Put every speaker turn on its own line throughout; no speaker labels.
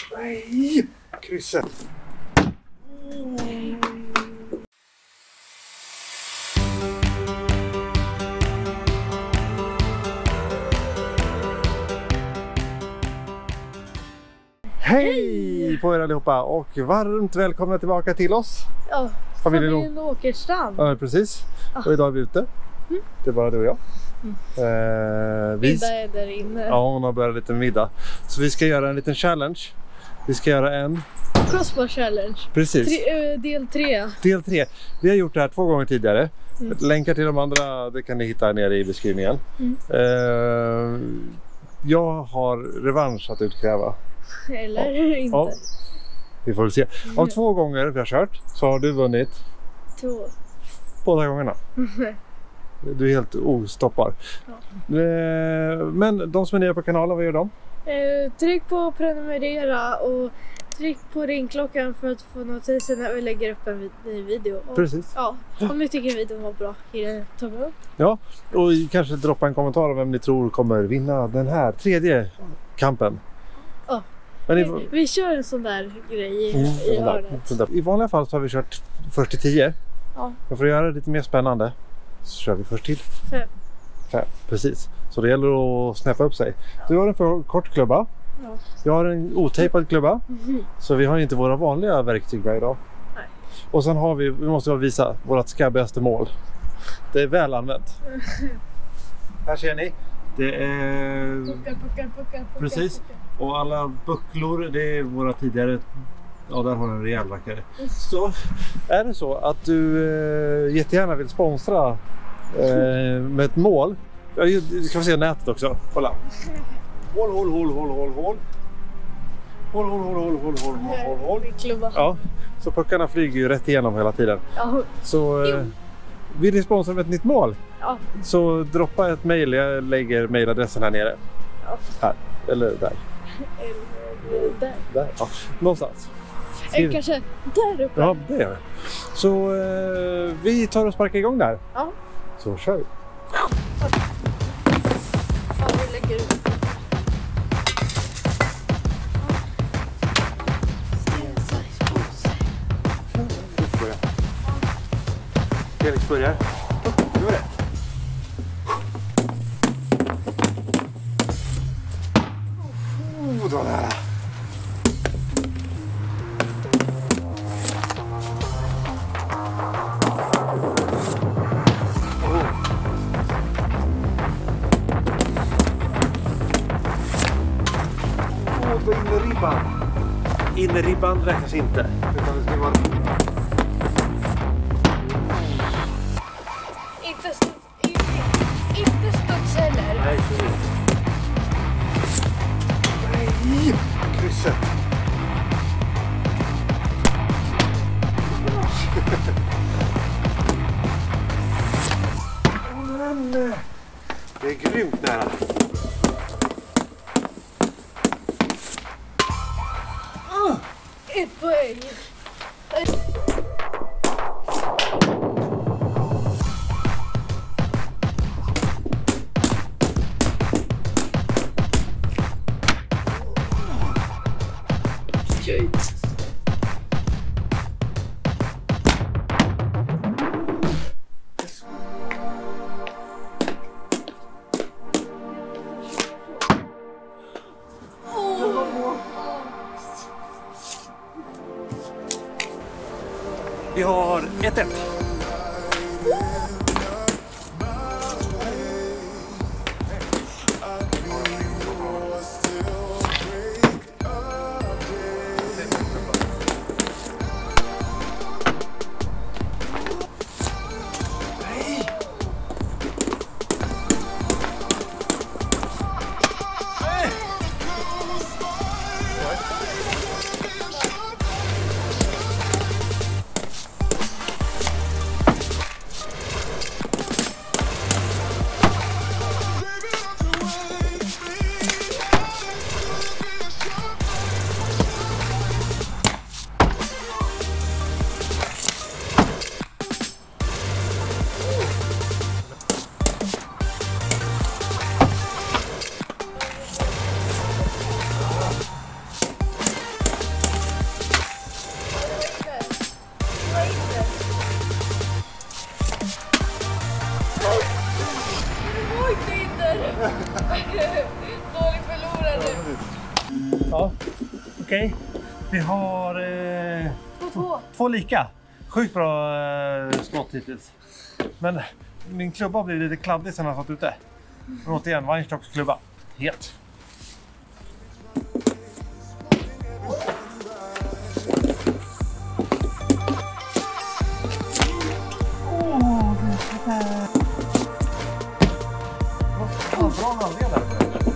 Nej! Krysset. Hej på er allihopa och varmt välkomna tillbaka till oss.
Ja, familjen Åkerstrand.
Ja, precis. Och idag är vi ute. Det är bara du och jag.
Middag är där inne.
Ja, hon har börjat lite middag. Så vi ska göra en liten challenge. Vi ska göra en
Crossbar challenge.
Precis.
Del 3.
Del 3. Vi har gjort det här 2 gånger tidigare. Länkar till de andra det kan ni hitta nere i beskrivningen. Jag har revansch att utkräva.
Eller inte.
Ja. Vi får väl se. Av 2 gånger vi har kört så har du vunnit
2.
båda gångerna. Du är helt ostoppbar.
Ja.
Men de som är nya på kanalen, vad gör de?
Tryck på prenumerera och tryck på ringklockan för att få notiser när vi lägger upp en ny video. Och,
Precis.
Ja, om ni tycker videon var bra, tumma upp.
Ja, och kanske droppa en kommentar om vem ni tror kommer vinna den här 3:e kampen.
Ja.
Men
Vi kör en sån där grej i hörnet.
I vanliga fall så har vi kört först till 10.
Ja.
Men för att göra det lite mer spännande så kör vi först till 5. Precis. Så det gäller att snäppa upp sig. Du har en för kort klubba.
Ja.
Jag har en otejpad klubba. Så vi har inte våra vanliga verktyg med idag.
Nej.
Och sen har vi måste visa vårt skabbigaste mål. Det är väl använt. Här ser ni. Det är...
Puckar.
Precis. Och alla bucklor, det är våra tidigare... Ja, där har en rejäl rackare. Så är det så att du jättegärna vill sponsra med ett mål. Du kan se nätet också. Kolla. Håll. Ja, så puckarna flyger ju rätt igenom hela tiden.
Ja.
Så vill ni sponsra med ett nytt mål?
Ja.
Så droppa ett mejl. Jag lägger mejladressen här nere.
Ja.
Här, eller där.
Eller
Där, ja. Någonstans.
eller kanske där uppe.
Ja, det är det. Så vi tar och sparkar igång där.
Ja.
Så kör vi.
Ja, vi lägger ut.
Felix börjar. Nu är det. Det var nära. Det var innerribban. Innerribban räknas inte. Utan det ska vara...
Inte studs heller.
Nej, nej, krysset. Men, det är grymt nära.
Ett poäng.
Vi har 1-1. Ja, okej. Vi har 2 lika. Sjukt bra slott hittills. Men min klubba blir lite kladdig sen jag har fått ute. Men återigen, Weinstocks klubba. Het. Bra nalja där.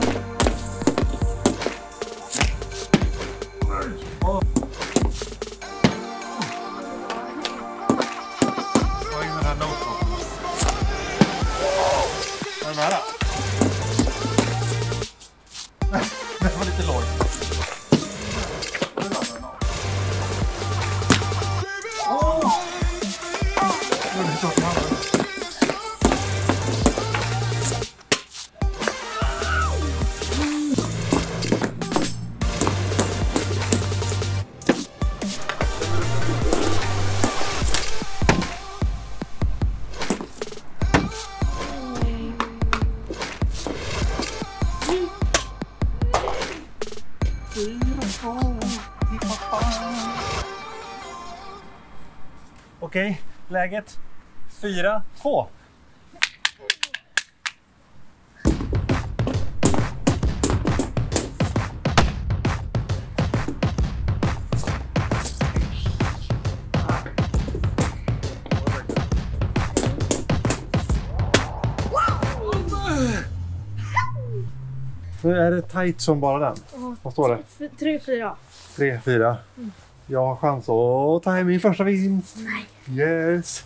Vad är den här noten? Vad är den här? Det var lite lågt. Okej, läget 4-2. Nu är det tight som bara den. Vad står det?
3-4.
3-4. Jag har chans att ta hem min första vinst.
Nej.
Yes.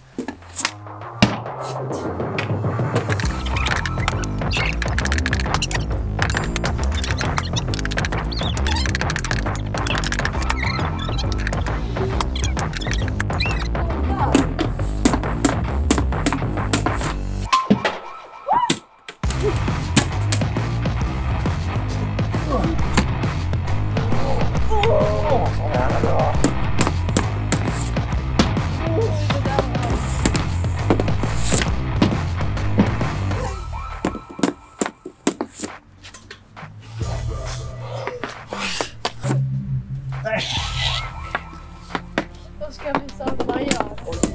Då ska vi visa vad man gör.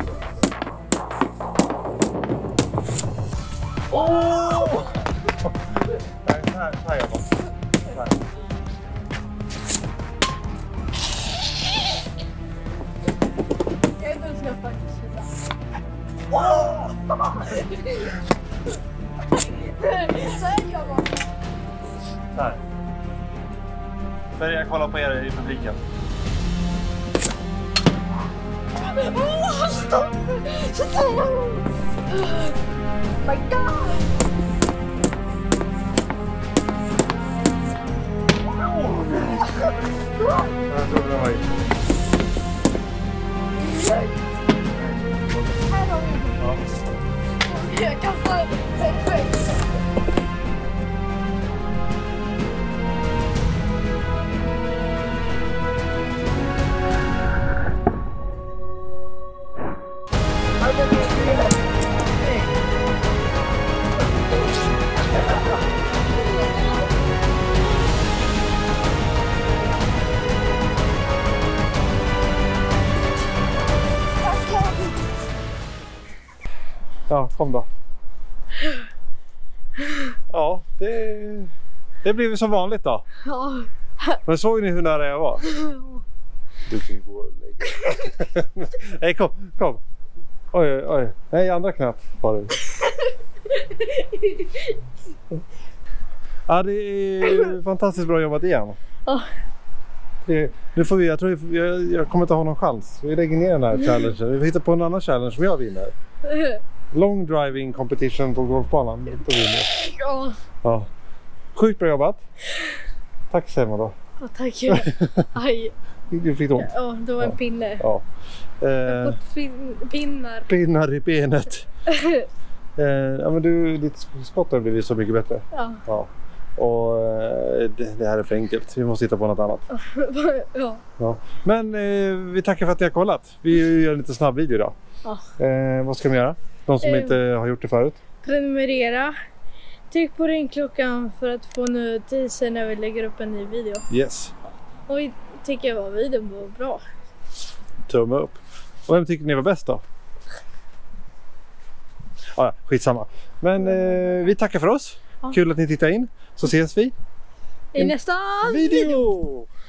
Åh! Nej, här gör man.
Jag ska faktiskt visa. Så här gör man.
Så här. Börja kolla på er i publiken.
Stopp! My God!
Jag tror det var
Här har vi. Jag kastar perfekt.
Ja, kom då. Ja, det blev som vanligt då.
Ja.
Men såg ni hur nära jag var? Du kan ju gå och lägga. Nej, kom. Oj. Nej, andra knät var det. Ja, det är fantastiskt bra jobbat igen.
Ja.
Nu får vi, jag tror jag kommer inte ha någon chans. Vi lägger ner den här challengen. Vi hittar på en annan challenge som jag vinner. Long driving competition på golfbanan. Då vinner. Ja. Sjukt bra jobbat. Tack Selma då.
Ja, tack. Aj.
Du fick ont.
Ja, det var en pinne.
Ja.
Jag har fått pinnar.
Pinnar i benet. Ja, men ditt skott har blivit så mycket bättre.
Ja.
Och det här är för enkelt. Vi måste hitta på något annat.
Ja.
Men vi tackar för att ni har kollat. Vi gör en lite snabb video idag.
Ja.
Vad ska vi göra? De som inte har gjort det förut.
Prenumerera. Tryck på ringklockan för att få notiser när vi lägger upp en ny video.
Yes.
Och tycker jag var videon var bra.
Tumme upp. Och vem tycker ni var bäst då? Ja, skitsamma. Men vi tackar för oss.
Ja.
Kul att ni tittar in. Så ses vi
I nästa
video!